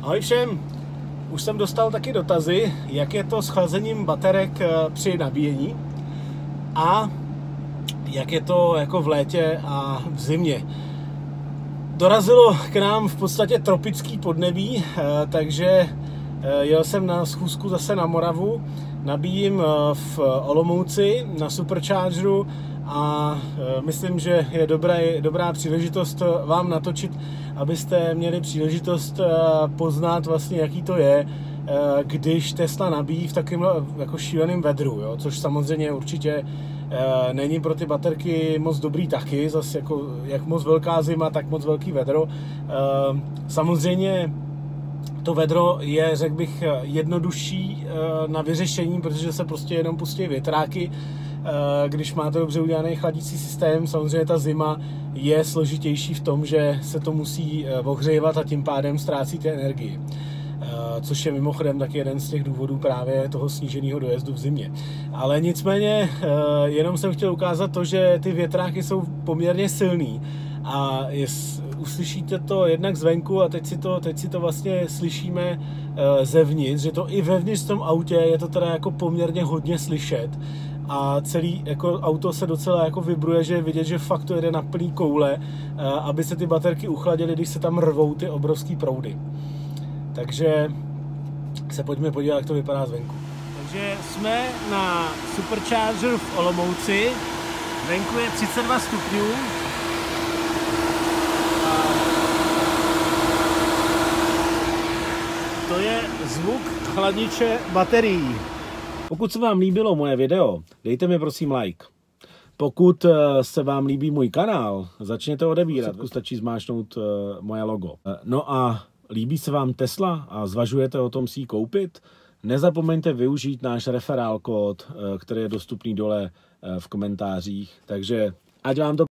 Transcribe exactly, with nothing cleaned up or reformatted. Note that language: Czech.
Ahoj všem, už jsem dostal taky dotazy, jak je to s chlazením baterek při nabíjení a jak je to jako v létě a v zimě. Dorazilo k nám v podstatě tropický podnebí, takže jel jsem na schůzku zase na Moravu, nabíjím v Olomouci na Superchargeru a myslím, že je dobré, dobrá příležitost vám natočit, abyste měli příležitost poznat vlastně, jaký to je, když Tesla nabíjí v takovém jako šíleném vedru, jo? Což samozřejmě určitě není pro ty baterky moc dobrý taky, zase jako jak moc velká zima, tak moc velký vedro. Samozřejmě to vedro je, řekl bych, jednodušší na vyřešení, protože se prostě jenom pustí větráky, když máte dobře udělaný chladící systém. Samozřejmě ta zima je složitější v tom, že se to musí ohřívat a tím pádem ztrácíte energii. Což je mimochodem taky jeden z těch důvodů právě toho sníženého dojezdu v zimě. Ale nicméně jenom jsem chtěl ukázat to, že ty větráky jsou poměrně silný a jest, uslyšíte to jednak zvenku a teď si to, teď si to vlastně slyšíme zevnitř, že to i vevnitř v tom autě je to teda jako poměrně hodně slyšet a celý jako auto se docela jako vibruje, že je vidět, že fakt to jede na plný koule, aby se ty baterky uchladily, když se tam rvou ty obrovský proudy. Takže se pojďme podívat, jak to vypadá zvenku. Takže jsme na Superchargeru v Olomouci. Venku je třicet dva stupňů. A to je zvuk chladiče baterií. Pokud se vám líbilo moje video, dejte mi prosím like. Pokud se vám líbí můj kanál, začněte odebírat. Stačí zmáčknout moje logo. No a líbí se vám Tesla a zvažujete o tom si ji koupit? Nezapomeňte využít náš referál kód, který je dostupný dole v komentářích. Takže ať vám to